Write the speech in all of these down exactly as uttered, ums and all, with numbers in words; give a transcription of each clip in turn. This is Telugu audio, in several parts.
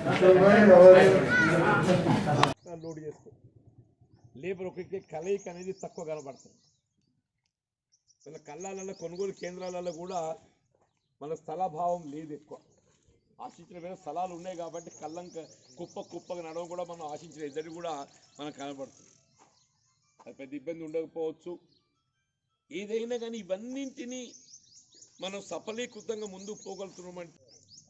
లోడ్ చేసుకో లేబర్ ఒకరికి కలయిక అనేది తక్కువ కనబడుతుంది. మన కళ్ళాలలో కొనుగోలు కేంద్రాలలో కూడా మన స్థలాభావం లేదు, ఎక్కువ ఆశించిన వేరే స్థలాలు ఉన్నాయి కాబట్టి కళ్ళంక కుప్ప కుప్పగా నడవ కూడా మనం ఆశించిన ఇద్దరు కూడా మనకు కనబడుతుంది. అది పెద్ద ఇబ్బంది ఉండకపోవచ్చు. ఏదైనా కానీ ఇవన్నింటినీ మనం సఫలీకృతంగా ముందుకు పోగలుగుతున్నామంటే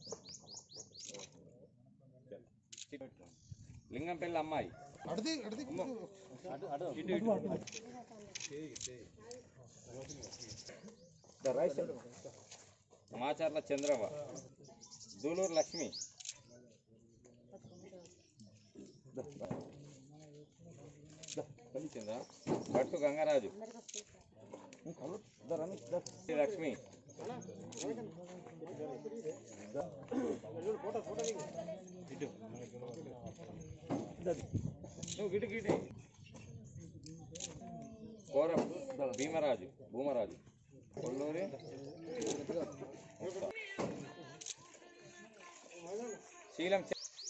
లింగంపల్లి అమ్మాయి మాచర్ల చంద్రవ, దూలూరు లక్ష్మి, భట్టు గంగరాజు, లక్ష్మి, గిటి గిటి కోరం భీమరాజు, భూమరాజు, కొల్లూరి శీలం,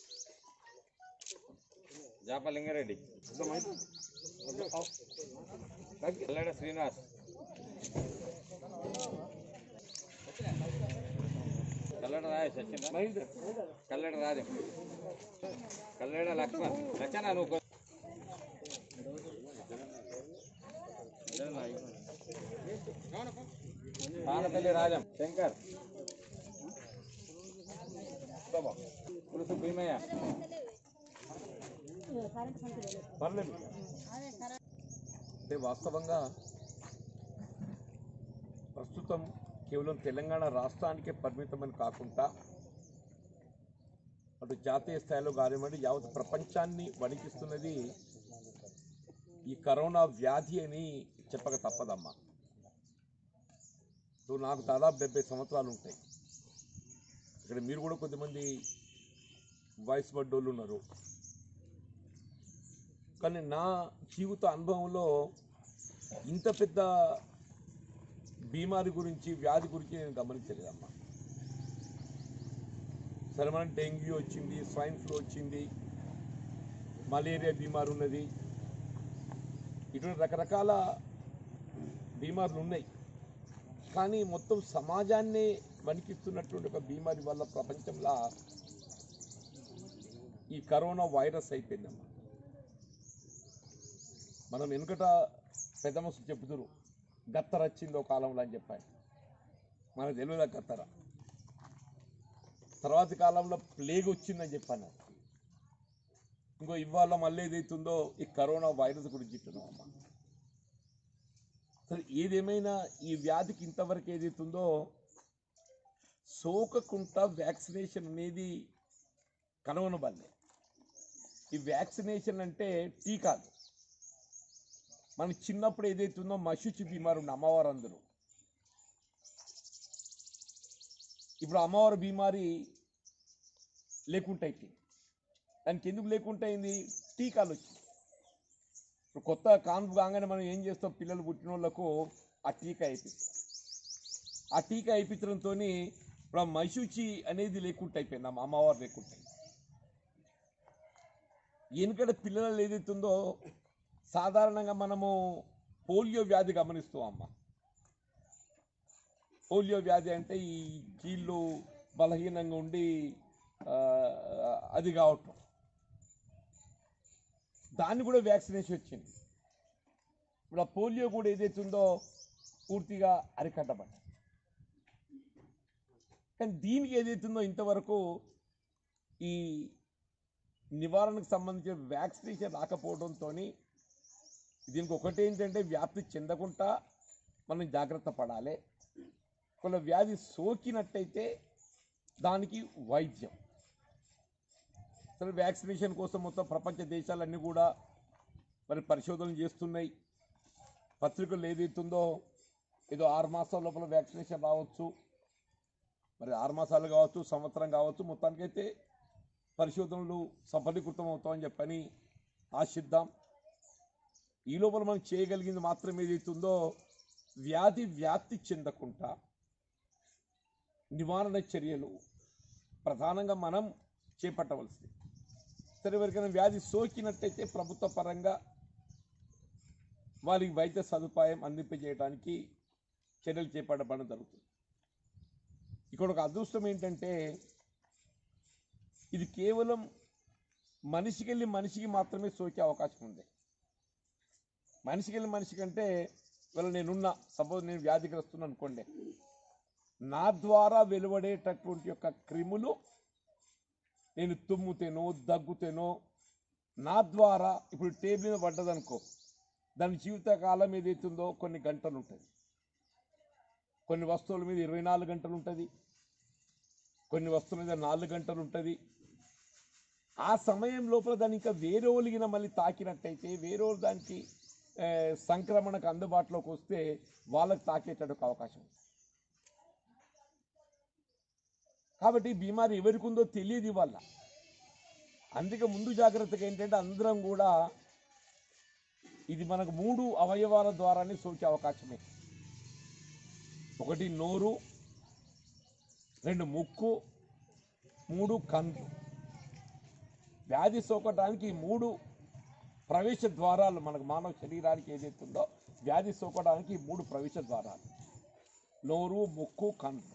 జాపలింగారెడ్డి, కల్లెడ శ్రీనివాస్, కల్లెడ రాజేష్ వచ్చిందా, కల్లెడ రాజు, కల్లెడ లక్ష్మణ్, రచన నువ్వు పానపల్లి రాజం, శంకర్, పులుసు భీమయ్య. పర్లేదు. అంటే వాస్తవంగా ప్రస్తుతం కేవలం తెలంగాణ రాష్ట్రానికే పరిమితమని కాకుండా అటు జాతీయ స్థాయిలో కానివ్వండి యావత్ ప్రపంచాన్ని వణికిస్తున్నది ఈ కరోనా వ్యాధి అని చెప్పక తప్పదమ్మా. సో నాకు దాదాపు డెబ్బై సంవత్సరాలు ఉంటాయి. ఇక్కడ మీరు కూడా కొద్దిమంది వయసు పడ్డోళ్ళు ఉన్నారు. కానీ నా జీవిత అనుభవంలో ఇంత పెద్ద బీమారి గురించి వ్యాధి గురించి నేను గమనించలేదమ్మా. సరే మనం డెంగ్యూ వచ్చింది, స్వైన్ ఫ్లూ వచ్చింది, మలేరియా బీమారు ఉన్నది, ఇటువంటి రకరకాల బీమార్లు ఉన్నాయి. కానీ మొత్తం సమాజాన్ని వణికిస్తున్నటువంటి ఒక బీమారి వల్ల ప్రపంచంలో ఈ కరోనా వైరస్ అయిపోయిందమ్మా. మనం వెనుకట పెద్ద మనుషులు చెబుతురు గత్తర వచ్చిందో కాలంలో అని చెప్పారు. మనకు తెలియదు గత్తర. తర్వాతి కాలంలో ప్లేగ్ వచ్చిందని చెప్పాను. ఇంకో ఇవాళ మళ్ళీ ఏదైతుందో ఈ కరోనా వైరస్ గురించి చెప్తున్నామమ్మా. సరే ఏదేమైనా ఈ వ్యాధికి ఇంతవరకు ఏదైతుందో సోకకుండా వ్యాక్సినేషన్ అనేది కనుగొనబడలే. ఈ వ్యాక్సినేషన్ అంటే టీకాలు. మన చిన్నప్పుడు ఏదైతుందో మశుచి బీమారు ఉన్న అమ్మవారు అందరూ, ఇప్పుడు అమ్మవారి బీమారి లేకుండా అయిపోయింది. దానికి ఎందుకు లేకుండా అయింది? టీకాలు వచ్చింది. ఇప్పుడు కొత్త కాన్పు కాగానే మనం ఏం చేస్తాం, పిల్లలు పుట్టిన వాళ్ళకు ఆ టీకా అయిపోయింది. ఆ టీకా అయిపించడంతో ఇప్పుడు ఆ మశుచి అనేది లేకుండా అయిపోయింది, అమ్మ అమ్మవారు లేకుండా. ఎందుకంటే పిల్లలు ఏదైతుందో సాధారణంగా మనము పోలియో వ్యాధి గమనిస్తాం అమ్మ. పోలియో వ్యాధి అంటే ఈ కీళ్ళు బలహీనంగా ఉండి అది కావటం, దాన్ని కూడా వ్యాక్సినేషన్ వచ్చింది. ఇప్పుడు ఆ పోలియో కూడా ఏదైతుందో పూర్తిగా అరికట్టబడ్డ. కానీ దీనికి ఏదైతుందో ఇంతవరకు ఈ నివారణకు సంబంధించిన వ్యాక్సినేషన్ రాకపోవడంతో దీనికి ఒకటి ఏంటంటే వ్యాప్తి చెందకుండా మనం జాగ్రత్త పడాలి. కొంత వ్యాధి సోకినట్టయితే దానికి వైద్యం. సరే వ్యాక్సినేషన్ కోసం మొత్తం ప్రపంచ దేశాలన్నీ కూడా మరి పరిశోధనలు చేస్తున్నాయి. పత్రికలు ఏదైతుందో ఏదో ఆరు మాసాల లోపల వ్యాక్సినేషన్ రావచ్చు, మరి ఆరు మాసాలు కావచ్చు, సంవత్సరం కావచ్చు, మొత్తానికైతే పరిశోధనలు సఫలీకృతం అవుతామని చెప్పని ఆశిద్దాం. ఈ లోపల మనం చేయగలిగింది మాత్రం ఏదైతుందో వ్యాధి వ్యాప్తి చెందకుండా నివారణ చర్యలు ప్రధానంగా మనం చేపట్టవలసింది. సరే, ఎవరికైనా వ్యాధి సోకినట్టయితే ప్రభుత్వ పరంగా వారికి వైద్య సదుపాయం అందింపజేయడానికి చర్యలు చేపట్టడం జరుగుతుంది. ఇక్కడ ఒక అదృష్టం ఏంటంటే ఇది కేవలం మనిషికి వెళ్ళి మనిషికి మాత్రమే సోకే అవకాశం ఉంది. మనిషికి వెళ్ళి మనిషి కంటే ఇవాళ నేనున్నా, సపోజ్ నేను వ్యాధిగ్రస్తున్నా అనుకోండి, నా ద్వారా వెలువడేటటువంటి యొక్క క్రిములు నేను తుమ్ముతేనో దగ్గుతేనో నా ద్వారా ఇప్పుడు టేబుల్ మీద పడ్డదనుకో, దాని జీవితకాలం ఏదైతుందో కొన్ని గంటలు ఉంటుంది. కొన్ని వస్తువుల మీద ఇరవై నాలుగు గంటలు ఉంటుంది, కొన్ని వస్తువుల మీద నాలుగు గంటలు ఉంటుంది. ఆ సమయం లోపల దాన్ని ఇంకా వేరే ఒలిగిన మళ్ళీ తాకినట్టయితే వేరే దానికి సంక్రమణకు అందుబాటులోకి వస్తే వాళ్ళకి తాకేటటువంటి అవకాశం ఉంది. కాబట్టి బీమారి ఎవరికి ఉందో తెలియదు వాళ్ళ. అందుకే ముందు జాగ్రత్తగా ఏంటంటే అందరం కూడా ఇది మనకు మూడు అవయవాల ద్వారానే సోకే అవకాశమే. ఒకటి నోరు, రెండు ముక్కు, మూడు కన్ను. వ్యాధి సోకటానికి ఈ మూడు ప్రవేశ ద్వారాలు మనకు మానవ శరీరానికి ఏదైతుందో వ్యాధి సోకడానికి ఈ మూడు ప్రవేశ ద్వారాలు నోరు, ముక్కు, కన్ను.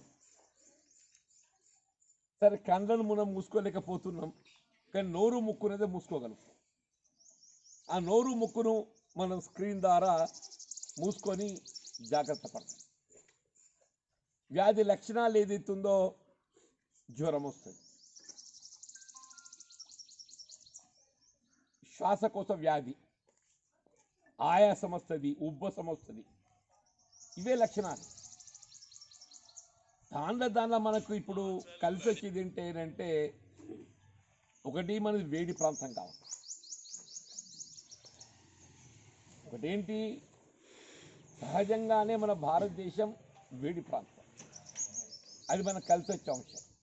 సరే, కళ్ళను మనం మూసుకోలేకపోతున్నాం, కానీ నోరు ముక్కునైతే మూసుకోగలుగుతాం. ఆ నోరు ముక్కును మనం స్క్రీన్ ద్వారా మూసుకొని జాగ్రత్త పడతాం. వ్యాధి లక్షణాలు ఏదైతుందో జ్వరం వస్తుంది, శ్వాసకోశ వ్యాధి, ఆయాసం వస్తుంది, ఉబ్బసం వస్తుంది. ఇవే లక్షణాలు. దాంట్లో దాంట్లో మనకు ఇప్పుడు కలిసి వచ్చేది ఏంటంటే ఒకటి మనది వేడి ప్రాంతం కావాలి, ఒకటేంటి సహజంగానే మన భారతదేశం వేడి ప్రాంతం, అది మనకు కలిసి వచ్చే అంశం.